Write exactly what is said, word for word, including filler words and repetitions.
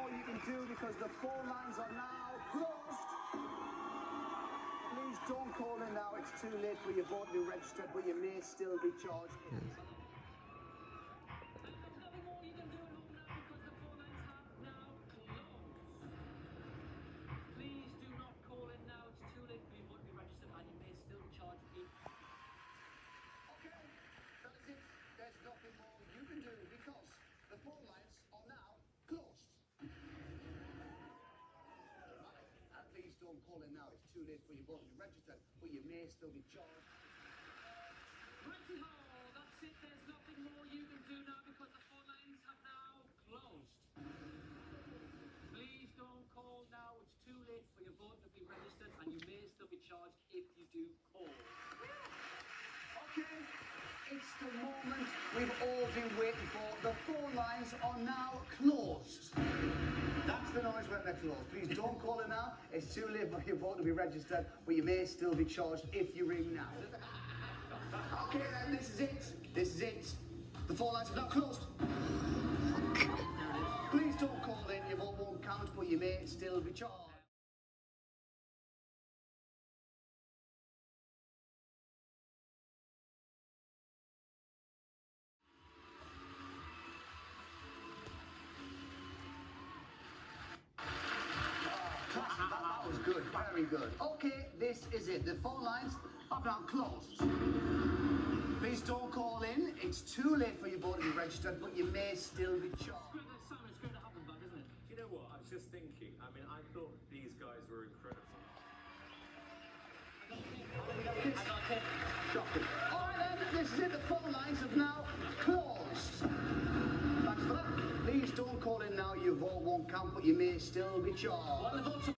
more you can do because the phone lines are now closed. Please don't call in now. It's too late for your vote to be registered, but you may still be charged. There's nothing more you can do because the phone lines are now closed. And please don't call in now. It's too late for your vote to be registered, but you may still be charged. Righty-ho, that's it. There's nothing more you can do now because the phone lines have now closed. Please don't call now. It's too late for your vote to be registered, and you may still be charged if you do call. Okay, it's the moment we've all been waiting for. The phone lines are now closed. That's the noise when they're closed. Please don't call in now. It's too late for your vote to be registered, but you may still be charged if you ring now. Okay then, this is it. This is it. The phone lines are now closed. Please don't call in. Your vote won't count, but you may still be charged. That was good, very good. Okay, this is it. The phone lines are now closed. Please don't call in. It's too late for your vote to be registered, but you may still be charged. It's great to have them back, isn't it? Do you know what? I was just thinking. I mean, I thought these guys were incredible. Shocking. All right then, this is it. The phone lines have now closed. Thanks for that. Please don't call in now. Your vote won't count, but you may still be charged.